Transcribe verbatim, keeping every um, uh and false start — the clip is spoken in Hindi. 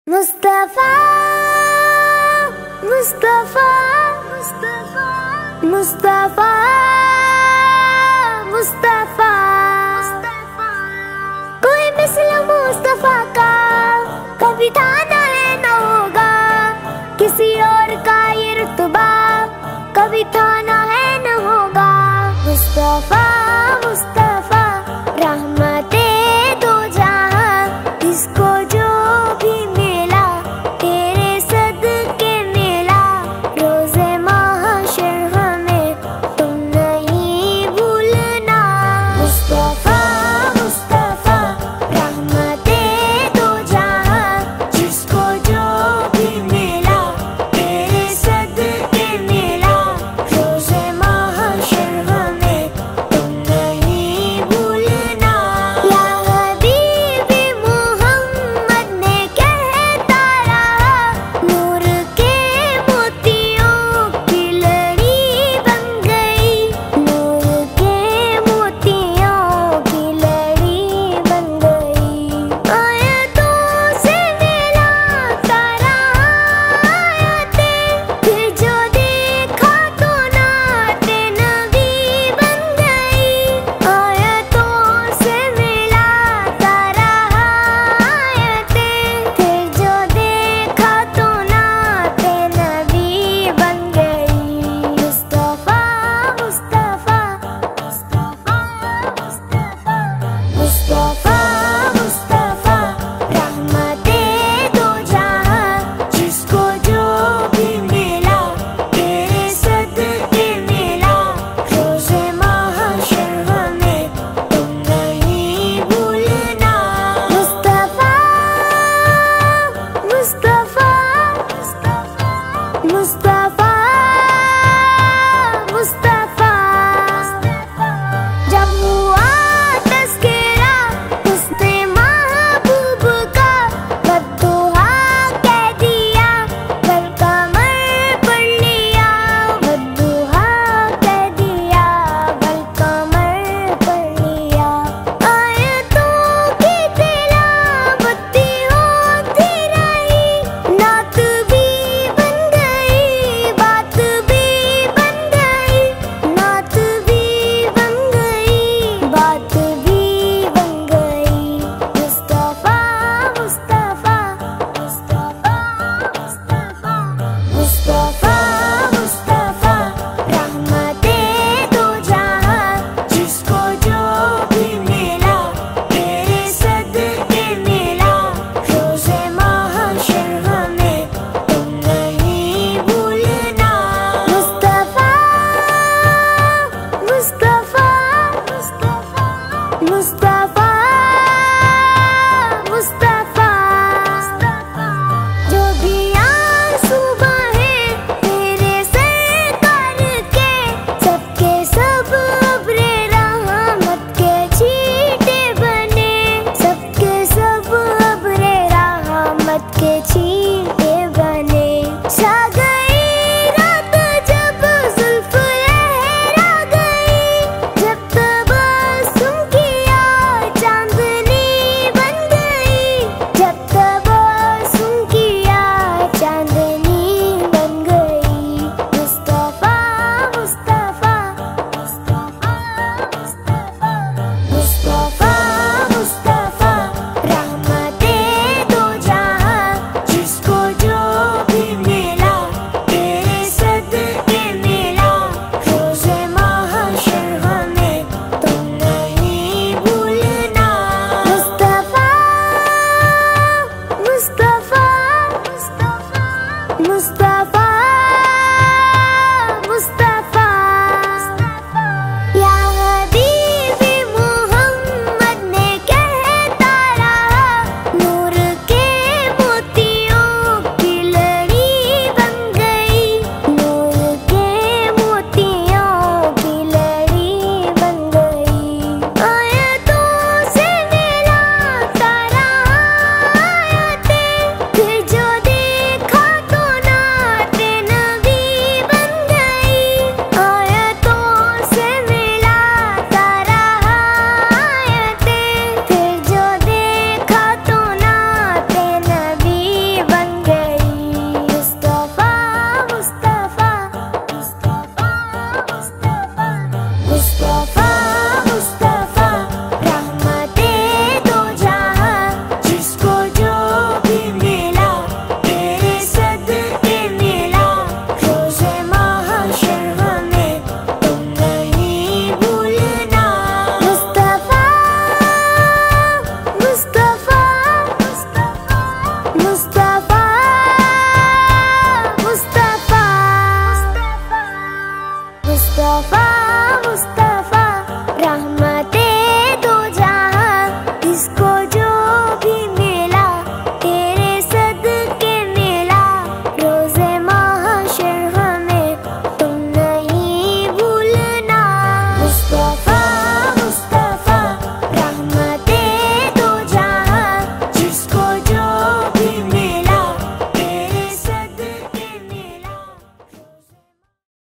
मुस्तफा मुस्तफा मुस्तफा मुस्तफा मुस्तफा कोई मिसल मुस्तफा का कभी था ना है न होगा, किसी और का ये रुतबा कभी था ना है न होगा। मुस्तफा मुस्तफा रहमते दो जहां, इसको जो भी मिला तेरे सदके मिला। रोज़े महशर हमें तुम नहीं भूलना। मुस्तफा मुस्तफा रहमते दो जहां, जिसको जो भी मिला तेरे सदके मिला। रोज़े महशर हमें तुम नहीं भूलना। या हबीबी मोहम्मद ने कहता रहा, नूर के मोतियों की लड़ी बन गई। नूर के मोतियों की लड़ी बन गई। आयतों से मिलाता रहा आयतें, फिर जो देखा तो नाते नबी बन गई। आयतों से मिलाता रहा आयतें, फिर जो देखा तो नाते नबी बन गई। मुस्तफा मुस्तफा मुस्तफा मुस्तफा मुस्तफा रहमते दो जहां, जिसको जो भी मिला तेरे सदके मिला। रोज़े महशर हमें तुम नहीं भूलना। मुस्तफा मुस्तफा मुस्तफा मुस्तफा जब हुआ तज़किरा उसने महबूब का, बद्दुआ कह दिया बल कमर पढ़ लिया। बद्दुआ कह दिया बल कमर पढ़ लिया। आयतों की तिलावती होती रही, नात भी बन गई बात भी बन गई। नात भी बन गई बात भी बन गई। मुस्तफा मुस्तफा मुस्तफा मुस्तफा मुस्तफा रहमते दो जहां, जिसको जो भी मिला तेरे सदके मिला। रोज़े महशर हमें तुम नहीं भूलना। मुस्तफा मुस्तफा मुस्तफा मुस्तफा